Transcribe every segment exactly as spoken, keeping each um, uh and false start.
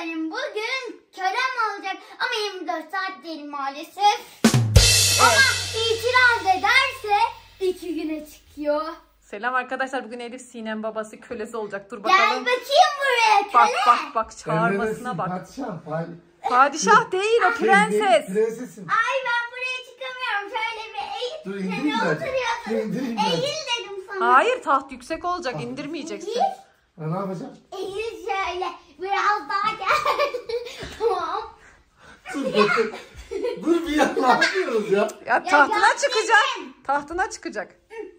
benim bugün kölem olacak ama yirmi dört saat değil maalesef. Evet. Ama itiraz ederse iki güne çıkıyor. Selam arkadaşlar, bugün Elif Sinem babası kölesi olacak. Dur bakalım. Gel bakayım buraya köle. Bak bak bak çağırmasına bak. Padişah, padişah. Padişah değil o, prenses. Prensesim. Ay ben buraya çıkamıyorum. Şöyle bir eğil. Dur Sen indireyim ben. oturuyorsun. İndireyim ben. Eğil dedim sana. Hayır, taht yüksek olacak, indirmeyeceksin. Eğil. Ha, ne yapacağım? Eğil şöyle. Biraz daha gel. Tamam. Dur bakın. Dur bir ya, ne yapıyoruz ya? Ya tahtına ya, çıkacak. benim. Tahtına çıkacak.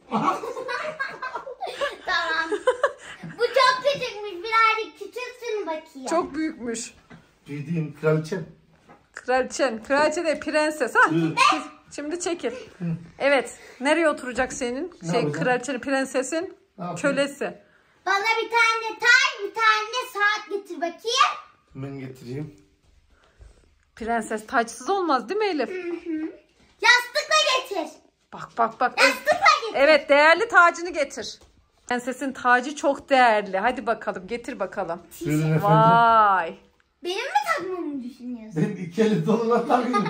Tamam. Bu çok küçükmüş. Birazcık küçülsün bakayım. Çok büyükmüş. Bildiğim kraliçem. Kraliçen, kraliçe de prenses ha. Hı. Şimdi çekil. Evet. Nereye oturacak senin? Ne Şey, yapacağım? kraliçenin, prensesin Ne yapayım? Bana kölesi. bir tane tay, bir tane saat getir bakayım. Ben getireyim. Prenses taçsız olmaz değil mi Elif? Hı hı. Yastıkla getir. Bak bak bak. Yastıkla getir. Evet, değerli tacını getir. Prensesin tacı çok değerli. Hadi bakalım, getir bakalım. Buyurun efendim. Vay. Benim mi takmamı düşünüyorsun? Ben iki eli doluna takayım.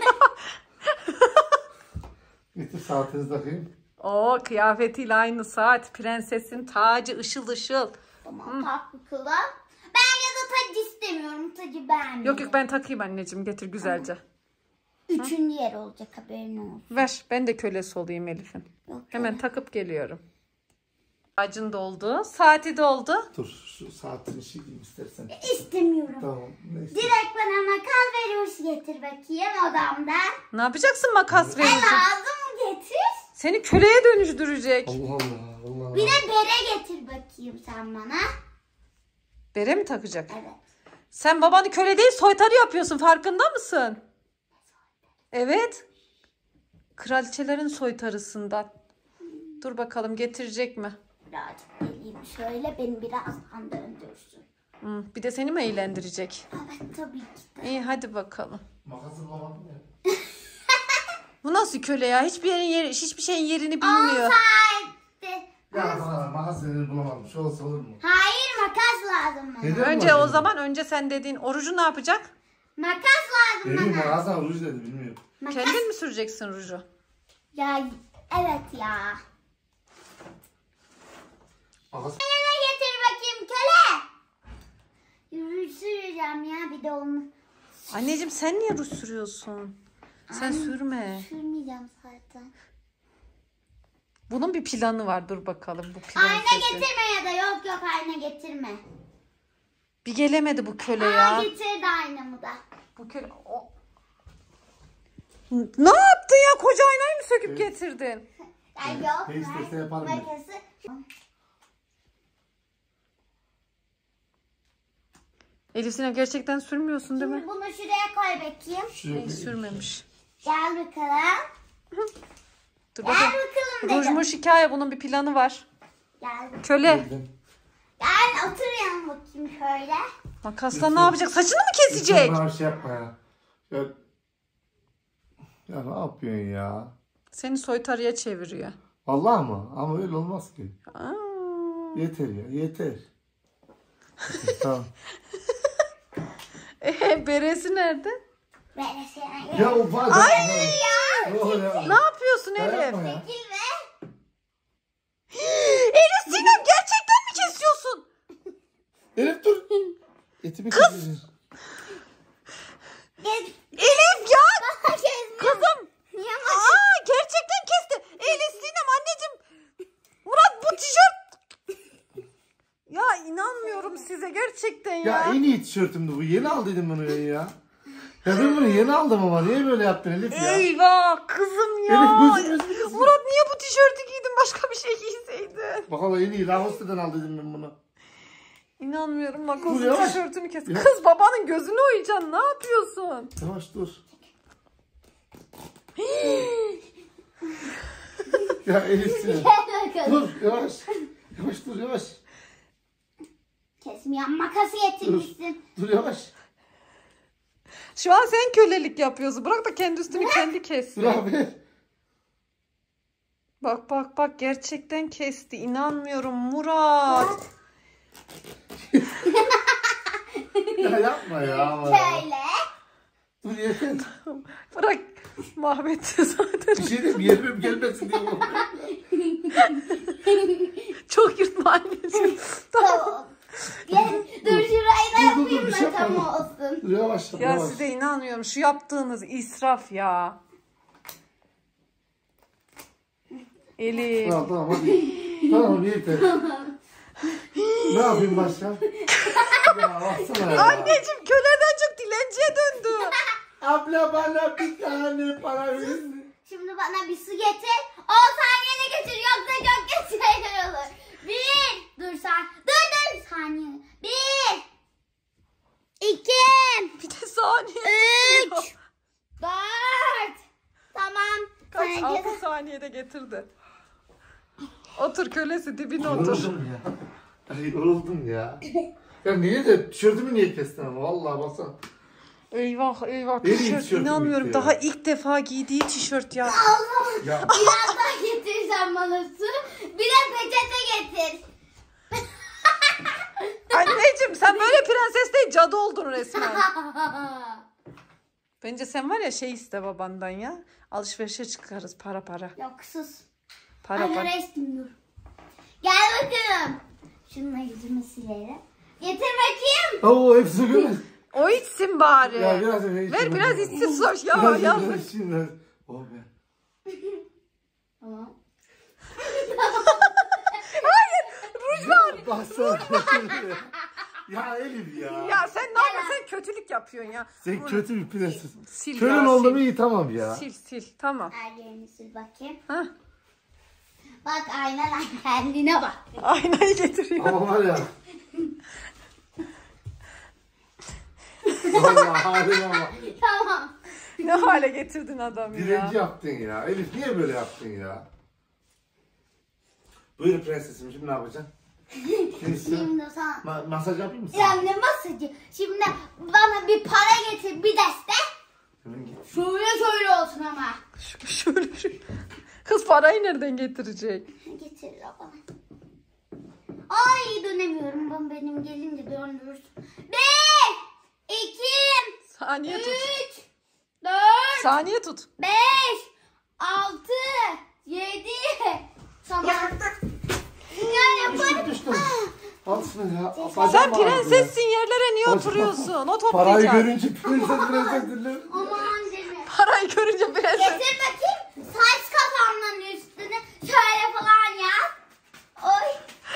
Getir saatinizi takayım. O kıyafetiyle aynı saat. Prensesin tacı ışıl ışıl. Tamam tak bakalım. Ben ya da tac istemiyorum. Tacı beğenmiyorum. Yok yok, ben takayım anneciğim. Getir güzelce. Üçüncü yer olacak haberin olsun. Ver, ben de kölesi olayım Elif'in. Yok, Hemen takıp geliyorum. Tacın doldu. Saati doldu. Dur şu saatini çekeyim istersen. İstemiyorum. Tamam. Neyse. Direkt bana makas ve ruj getir bakayım odamdan. Ne yapacaksın makas E verince? lazım getir. Seni köleye dönüştürecek. Allah Allah. Allah Allah. Bir de bere getir bakayım sen bana. Bere mi takacak? Evet. Sen babanı köle değil, soytarı yapıyorsun, farkında mısın? Evet. Kraliçelerin soytarısından. Dur bakalım, getirecek mi? Birazcık geleyim şöyle beni birazdan döndürsün. Hı, bir de seni mi eğlendirecek? Evet tabii ki de. İyi, hadi bakalım. Makası babam ya. Bu nasıl köle ya? Hiçbir yerin yeri, hiçbir şeyin yerini On bilmiyor. saatte. Ya bana makas verir bulamadım. Şu olsa olur mu? Hayır makas lazım bana. Neden Önce o makas? zaman önce sen dediğin orucu ne yapacak? Makas lazım Benim bana. makasla ruj dedi bilmiyorum. Makas. Kendin mi süreceksin ruju? Ya evet ya. Makas. Yana getir bakayım köle. Yürü süreceğim ya bir de onu. Anneciğim sen niye ruj sürüyorsun? Sen sürme. Sürmeyeceğim zaten. Bunun bir planı var, dur bakalım bu Ayna prensesin. getirme ya da yok yok ayna getirme. Bir gelemedi bu köle Aa ya. getirdi aynamı da. Bu köle... O... Ne yaptın ya? Koca aynayı mı söküp getirdin? Ya yok Ne isterse ver yaparım ben. makası. Elif Sinem gerçekten sürmüyorsun değil mi? Şimdi bunu şuraya koy bakayım. Şuraya Hiç sürmemiş. Gel bakalım. Dur Gel bakayım. bakalım dedim. Rujmuş hikaye, bunun bir planı var. Gel bakalım. Köle. Girdim. Gel otur yanıma bakayım şöyle. Makasla ne yapacak? Saçını mı kesecek? Lütfen bana bir şey yapma ya. Ya, ya ne yapıyorsun ya? Seni soytarıya çeviriyor. Allah mı? Ama öyle olmaz ki. Aa. Yeter ya yeter. Tamam. Ee, beresi nerede? Böyle sana Ya o var. Ay ya. Ne yapıyorsun Elif? Yapma ya. Çekil ve Elif Sinem gerçekten mi kesiyorsun? Elif dur. Etimi kesiyorsun. gez. Elif ya! Bana gezmiyor. Kızım! Niye Aa, gerçekten kesti. Elif Sinem anneciğim. Murat bu tişört. Ya inanmıyorum size gerçekten ya. Ya en iyi tişörtümdü bu. Yeni aldıydım bunu ben ya. Ya ben bunu yeni aldım ama niye böyle yaptın Elif ya? Eyvah kızım ya. Elif gözüm gözüm. Murat niye bu tişörtü giydin, başka bir şey giyseydin? Bakalım en iyi Lacoste'den aldıydım ben bunu. İnanmıyorum, bak o Dur, yavaş. tişörtünü kes. Ya. Kız babanın gözünü oyacaksın, ne yapıyorsun? Yavaş dur. Ya Elif Sinem. Gel bakalım. Dur yavaş. Yavaş dur yavaş. Kesmeyen makası getirmişsin. Dur yavaş. Şu an sen kölelik yapıyorsun. Bırak da kendi üstünü kendi Dur kessin. abi. Bak bak bak, gerçekten kesti. İnanmıyorum Murat. Ya Ya yapma ya. ama. Şöyle. Dur yeter. Bırak. Mahvetti zaten. Bir şey diyeyim mi? Yerime gelmesin diye. Çok yırtma anneciğim. Tamam. Gel, dur şurayı da Dur, dur, dur, yapayım bir da şey tam yapma. olsun. Dur yavaş yap, Ya yavaş. size inanmıyorum. Şu yaptığınız israf ya. Elif. Tamam tamam hadi. Tamam yeter. Ne yapayım başka? Ya baksana ya. Anneciğim köleden çok dilenciye döndü. Abla bana bir tane para verin. Şimdi bana bir su getir. on saniyede getir yoksa çok geç şeyler olur. Bir. Dur sen. Dur dur saniye. Bir. İki. Bir de saniye. Üç. Dört. Tamam. Kaç? Sana altı gel- saniyede getirdi. Otur kölesi dibine otur. Yoruldum ya. Ay yoruldum ya. Ya niye de tişörtümü niye kestin ama vallahi baksana. Eyvah eyvah Benim tişört tişörtüm inanmıyorum. bitti ya. Daha ilk defa giydiği tişört ya. Allah. Ya Biraz daha getirsen bana su. Bir de peçete getir. Anneciğim sen böyle prenses değil cadı oldun resmen. Bence sen var ya şey iste babandan ya. Alışverişe çıkarız para para. Yok sus. Para Anne para. restim dur. Gel bakalım. Şununla yüzümü silerim. Getir bakayım. Oo hepsi görmez. O içsin bari. Ya biraz öyle Ver biraz içsin sos ya Biraz yazık. öyle içeyim, biraz. Oh be. Tamam. Ruj var. Baksana. Ya Elif ya. Ya sen ne yapıyorsun? Sen kötülük yapıyorsun ya. Sen kötü bir prenses. Sil Körün ya, oldum sil. iyi tamam ya. Sil sil tamam. Her yerini sil bakayım. Hah. Bak aynadan kendine bak. Aynayı getiriyor. Ama var ya. Vallahi haline bak. Tamam. Ne hale getirdin adamı ya. Direnci yaptın ya. Elif niye böyle yaptın ya? Buyur prensesim şimdi ne yapacaksın? Şimdi Şimdi sana... Ma masaj yapayım mı sana? Ya ne masajı? Şimdi bana bir para getir bir deste. Hemen git. Şöyle şöyle olsun ama. Ş- Şöyle şu. Kız parayı nereden getirecek? Getir bana. Ay dönemiyorum ben benim gelince döndürürsün. Bir, iki, Saniye tut. üç, dört, Saniye tut. beş, altı, yedi. Tamam. Yani Düştüm bana... düştüm. Al şunu ya. Sen Bacağım ağrıdı ya. prensessin yerlere niye Bacağım- oturuyorsun? O Parayı toplayacak. görünce prenses prenses dinler. Aman deme. Parayı görünce prenses. Getir bakayım saç kafamdan üstüne şöyle falan yap. Oy.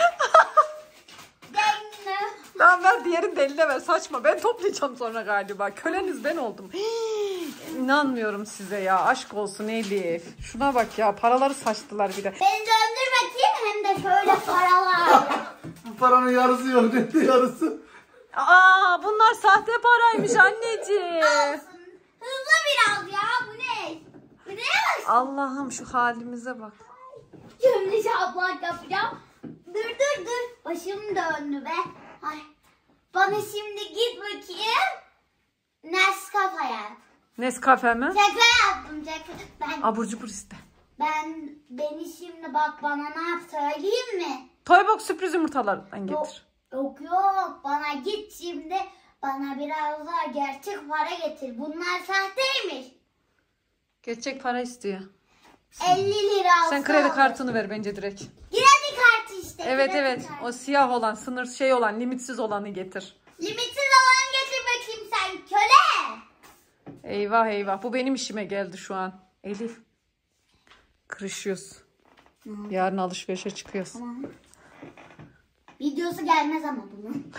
Dengine. Tamam ver diğerini de eline ver saçma. Ben toplayacağım sonra galiba. Köleniz ben oldum. İnanmıyorum size ya. Aşk olsun Elif. Şuna bak ya. Paraları saçtılar bir de. Beni döndür bakayım hem de şöyle paralar. Bu paranın yarısı yok dedi yarısı. Aa bunlar sahte paraymış anneciğim. Olsun. Hızlı biraz ya bu ne? Bu ne bak? Allah'ım şu halimize bak. Şimdi şaplak yapacağım. Dur dur dur. Başım döndü be. Ay. Bana şimdi git bakayım. Nescafe yap. Nescafe mi? Şaka yaptım şaka. Ben Abur cubur iste. Ben beni şimdi bak bana ne yap söyleyeyim mi? Toybox sürpriz yumurtalarından Yok, getir. yok yok bana git şimdi bana biraz daha gerçek para getir. Bunlar sahteymiş. Gerçek para istiyor. elli lira olsa Sen kredi olur. kartını ver bence direkt. Kredi kartı işte. Evet kredi evet. kartı. O siyah olan, sınır şey olan, limitsiz olanı getir. Limitsiz olan getir bakayım sen köle. Eyvah eyvah. Bu benim işime geldi şu an. Elif. Kırışıyoruz. Yarın alışverişe çıkıyoruz. Tamam. Videosu gelmez ama bunun.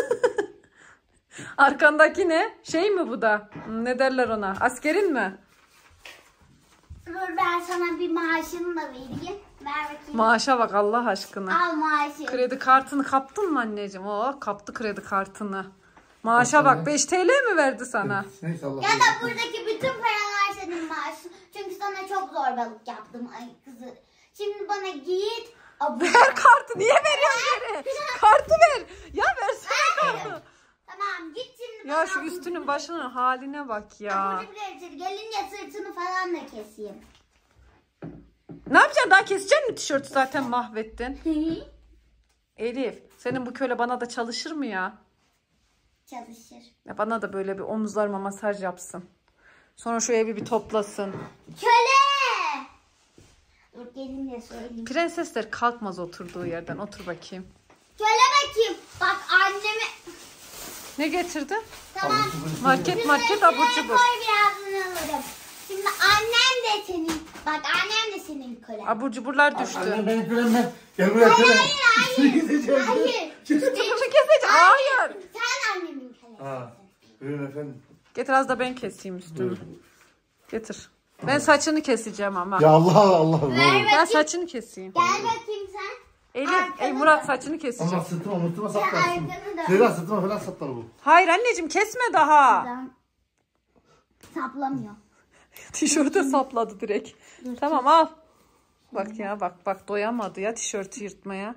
Arkandaki ne? Şey mi bu da? Hmm, Ne derler ona? Askerin mi? Dur ben sana bir maaşını da vereyim. Ver bakayım. Maaşa bak Allah aşkına. Al maaşı. Kredi kartını kaptın mı anneciğim? Oo, kaptı kredi kartını. Maaşa bak beş T L mi verdi sana? Neyse Allah Ya da buradaki bütün paralar senin maaşın. Çünkü sana çok zorbalık yaptım ay kızı. Şimdi bana git. Abu. Ver kartı. Niye veriyorsun geri? Kartı ver. Ya versene kartı. Tamam git şimdi. Ya bana şu abur üstünün cubur- başının haline bak ya. abur cubur getir. Gelince sırtını falan da keseyim. Ne yapacaksın? Daha keseceksin mi tişörtü zaten mahvettin. Elif senin bu köle bana da çalışır mı ya? çalışır. Ya bana da böyle bir omuzlarıma masaj yapsın. Sonra şu evi bir toplasın. Köle! Dur gelin de söyleyeyim. Prensesler kalkmaz oturduğu yerden. Otur bakayım. Köle bakayım. Bak anneme... Ne getirdin? Tamam. Market market Şuraya abur cubur. koy birazını alırım. Şimdi annem de senin. Bak annem de senin köle. Abur cuburlar düştü. Anne beni kırma. Gel buraya Hayır kırma. hayır. Hayır. Tırtı keseceğim. Hayır. Sen annemin kölesi. Ha. Buyurun efendim. Getir az da ben keseyim üstünü. Buyurun. Getir. Ben saçını keseceğim ama. Ya Allah Allah. Ver Ben bakayım. saçını keseyim. Gel bakayım sen. Elif, Arkada ey Murat da- saçını keseceğim. Ama sırtıma mırtıma Sen saplarsın. arkanı da- Zeyra sırtıma falan saplar bu. Hayır anneciğim kesme daha. Adam saplamıyor. Tişörte sapladı direkt. Tamam al. Bak ya bak bak doyamadı ya tişörtü yırtmaya.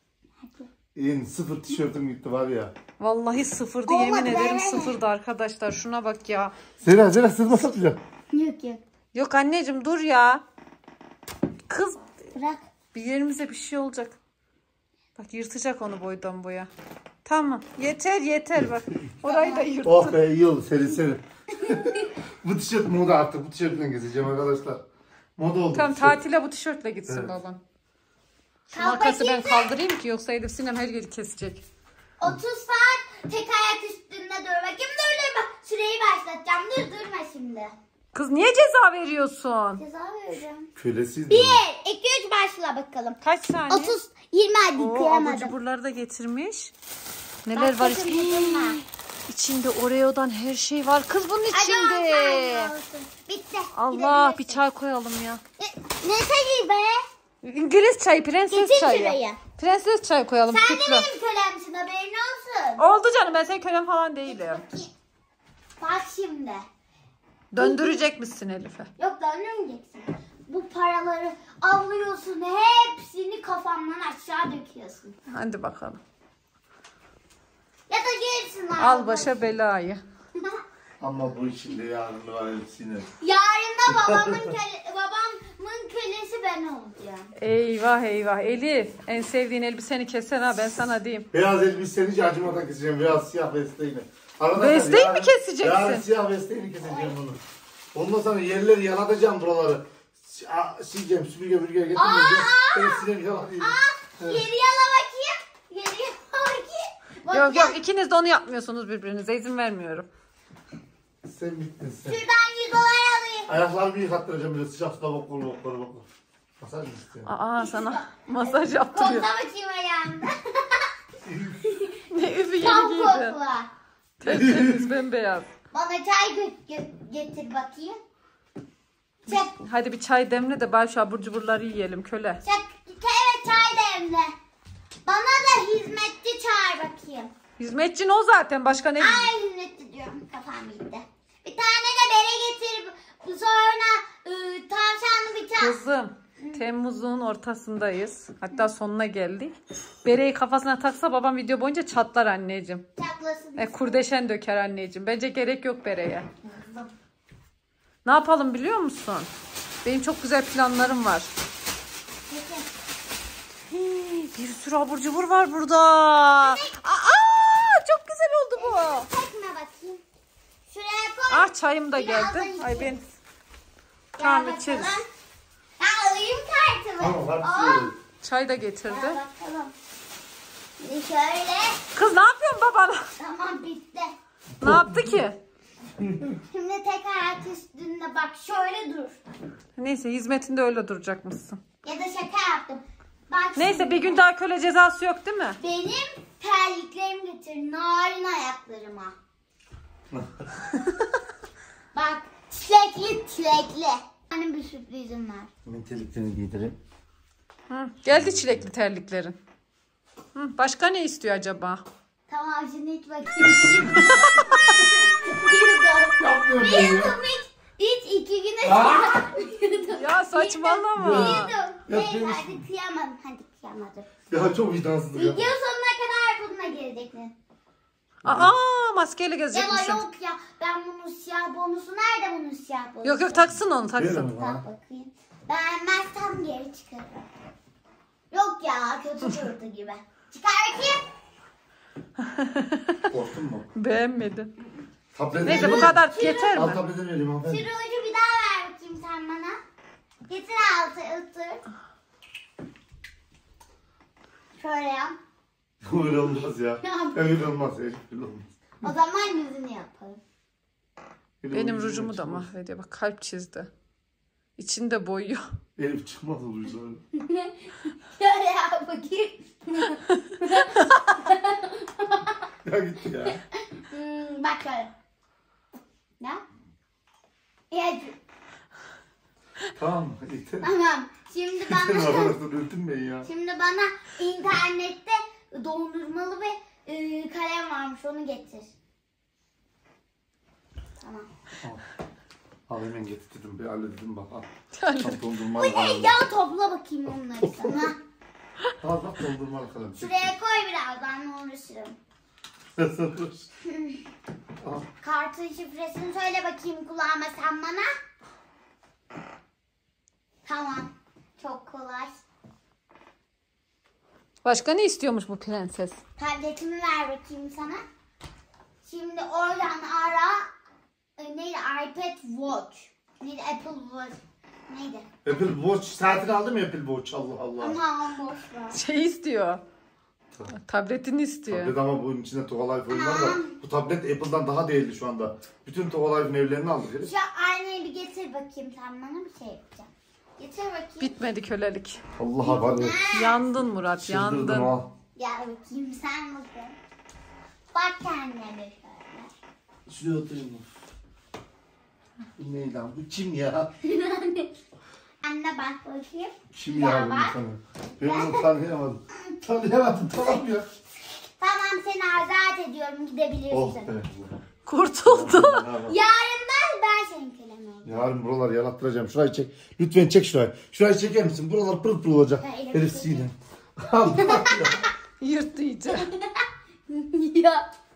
İyi sıfır tişörtüm gitti var ya. Vallahi sıfırdı Olmadı, yemin ederim ver, ver. sıfırdı arkadaşlar. Şuna bak ya. Zeyra Zeyra sırtıma saplayacağım. Yok yok. Yok anneciğim dur ya. Kız Bırak. bir yerimize bir şey olacak. Bak yırtacak onu boydan boya. Tamam yeter yeter bak. Orayı da yırttı. Oh be iyi oldu serin serin. Bu tişört moda artık. Bu tişörtle gezeceğim arkadaşlar. Moda oldu. Tamam bu tişört. tatile bu tişörtle gitsin Evet. baban. Şu Kalk makası ben bakayım sen. kaldırayım ki yoksa Elif Sinem her yeri kesecek. otuz saat tek ayak üstünde dur bakayım. Dur dur bak. Süreyi başlatacağım. Dur durma şimdi. Kız niye ceza veriyorsun? Ceza vereceğim. Kölesiyiz. bir, iki, üç başla bakalım. Kaç saniye? otuz, yirmi hadi Oo, abur kıyamadım. cuburları da getirmiş. Neler var sakın içinde? dokunma. İçinde Oreo'dan her şey var. Kız bunun Hadi on içinde. saniye olsun. Bitti. Allah bir Gidebilirsin. çay koyalım ya. Ne, ne çayı be? İngiliz çayı, prenses Getir çayı. şuraya. Prenses çayı koyalım. Sen de sütlü. benim kölemsin haberin olsun. Oldu canım ben senin kölen falan değilim. Bakayım. Bak şimdi. Döndürecek misin Elif'e? Yok döndürmeyeceksin. Bu paraları alıyorsun hepsini kafamdan aşağı döküyorsun. Hadi bakalım. Ya da gelirsin Al başa belayı. Ama bu içinde yarın var hepsini. Yarın da babamın köle, babamın kölesi ben olacağım. Eyvah eyvah. Elif en sevdiğin elbiseni kesen ha ben sana diyeyim. Beyaz elbiseni hiç acımadan keseceğim. Beyaz siyah vesteğini. Arkadaşlar, Vesteği yarın- mi keseceksin? Yarın siyah vesteğini keseceğim bunu. Ondan sonra yerleri yalatacağım buraları. Aa, sileceğim süpürge süpürge getireceğim. Ben sinek yalatayım. Yeri yala bakayım. Yeri yala bakayım. Bak Yok ya, yok ikiniz de onu yapmıyorsunuz birbirinize izin vermiyorum. Sen bittin sen. şuradan yüz dolar alayım. Ayaklarımı yıkattıracağım böyle sıcak suda bok bok bok bok. Masaj mı istiyorsun? Aa sana masaj Kokla yaptırıyor. bakayım ayağımda. Ne üfü Tam yeni giydi. kokla. Tertemiz bembeyaz. Bana çay gö- gö- getir bakayım. Çek. Hadi bir çay demle de bari şu abur cuburları yiyelim köle. Çek. Evet çay demle. Bana da hizmetçi çağır bakayım. Hizmetçin o zaten başka ne? Ay hizmetçi diyorum kafam gitti. Bir tane de bere getir. Sonra ıı, tavşanlı bir tane. Kızım Temmuz'un ortasındayız. Hatta sonuna geldik. Bereyi kafasına taksa babam video boyunca çatlar anneciğim. Çatlasın. E, kurdeşen döker anneciğim. Bence gerek yok bereye. Ne yapalım biliyor musun? Benim çok güzel planlarım var. Peki. Hii, bir sürü abur cubur var burada. Aa, çok güzel oldu bu. Çekme bakayım. Şuraya koy. Ah çayım da Biraz da geldi. içelim. Ay ben Gel tamam bakalım. içeriz. Ya alayım kartımı. Tamam hadi Aa, yiyelim. Çay da gel getirdi. bakalım. Şimdi şöyle. Kız ne yapıyorsun babana? Tamam bitti. Ne yaptı ki? Şimdi tek ayak üstünde bak şöyle dur. Neyse hizmetinde öyle duracak mısın? Ya da şaka yaptım. Bak Neyse şimdi. bir gün daha köle cezası yok değil mi? Benim terliklerimi getir. Narin ayaklarıma. Bak çilekli çilekli. Benim bir sürprizim var. Menteliklerini giydireyim. Hı, geldi çilekli terliklerin. Hı, başka ne istiyor acaba? Tamam şimdi hiç bakayım. Yudum. Yapmıyorum Bir ben ya. yudum hiç. Hiç iki güne yudum. Ya saçmalama. Yudum. Ya Neyse benim- hadi kıyamadım. Hadi kıyamadım. Ya çok vicdansızlık ya. Video sonuna kadar bununla geleceksin. Aa maskeyle gezecek Ya misin? yok ya ben bunun siyah bonusu nerede bunun siyah bonusu? Yok yok taksın onu taksın. Verin bana. Tak bakayım. Beğenmezsem geri çıkarırım. Yok ya kötü durdu gibi. Çıkar bakayım. Korktun mu? Beğenmedin. Tablet Neyse bu kadar yeter Al mi? tableti vereyim hanımefendi. Şu ruju bir daha ver bakayım sen bana. Getir altı ıtır. Şöyle yap. Öyle olmaz ya. Öyle olmaz. Öyle olmaz. O zaman yüzünü yapalım. Öyle Benim uyuyor, rujumu da çıkmaz. mahvediyor. Bak kalp çizdi. İçinde boyuyor. Elif çıkmaz o ruj öyle. Şöyle yap bakayım. Ya gitti ya. Hmm, bak şöyle. Ne? Evet. Tamam yeter. Tamam. Şimdi Yeter bana arkadaşlar öldürmeyin ya. şimdi bana internette dondurmalı bir e, kalem varmış. Onu getir. Tamam. Al. Al hemen getirdim. Bir halledelim bak. Al. Yani. Al Bu dondurmalı ne kalem. ya? Topla bakayım onları sana. Al bak dondurmalı kalem. Çek. Şuraya koy birazdan uğraşırım. Al. Kartın şifresini söyle bakayım kulağıma sen bana. Tamam. Çok kolay. Başka ne istiyormuş bu prenses? Tabletimi ver bakayım sana. Şimdi oradan ara. e, Neydi? iPad Watch. Neydi? Apple Watch. Neydi? Apple Watch saatini aldı mı Apple Watch? Allah Allah. Aman boş ver. Şey istiyor. Tabletini istiyor. Tablet ama bunun içinde Togalife oyun var da bu tablet Apple'dan daha değerli şu anda. Bütün Togalife'nin evlerini aldık herif. Şu aynayı bir getir bakayım sen bana bir şey yapacağım. Getir bakayım. Bitmedi kölelik. Allah'a var ya. Yandın Murat, Çıldırdım yandın. ha. Gel bakayım sen bakın. Bak kendine bir şöyle. Şuraya oturayım mı? Bu ne lan? Bu kim ya? Anne bak bakayım. Kim Ya ya bu bak. sana? Ben onu tanıyamadım. Tanıyamadım tamam ya. Tamam seni azat ediyorum gidebilirsin. Oh be. Kurtuldu. Yarın ben, ben senin kölen olacağım. Yarın buraları yalattıracağım. Şurayı çek. Lütfen çek şurayı. Şurayı çeker misin? Buralar pırıl pırıl olacak. Hayır, Elif çekeyim. Sinem. Allah ya. Yırttı iyice. Ya.